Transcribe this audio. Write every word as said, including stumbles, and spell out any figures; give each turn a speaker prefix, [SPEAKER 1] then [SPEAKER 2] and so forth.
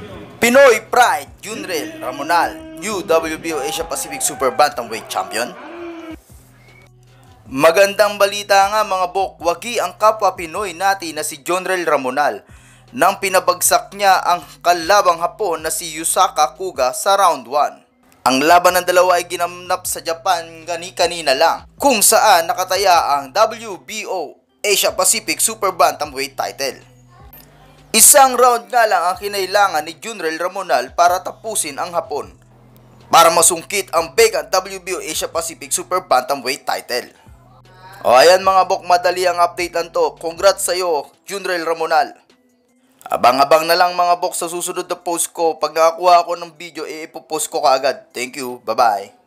[SPEAKER 1] Pinoy Pride Junrel Ramonal, new W B O Asia Pacific Super Bantamweight Champion. Magandang balita nga mga bok, wagi ang kapwa Pinoy natin na si Junrel Ramonal nang pinabagsak niya ang kalabang Hapon na si Yusaka Kuga sa round one. Ang laban ng dalawa ay ginamnap sa Japan gani-kanina lang, kung saan nakataya ang W B O Asia Pacific Super Bantamweight title. Isang round nga lang ang kinailangan ni Junrel Ramonal para tapusin ang Hapon, para masungkit ang vacant W B O Asia Pacific Super Bantamweight title. O ayan mga bok, madali ang update lang to. Congrats sa'yo, Junrel Ramonal. Abang-abang na lang mga bok sa susunod na post ko. Pag nakakuha ako ng video, eh, ipopost ko kaagad. Thank you, bye-bye.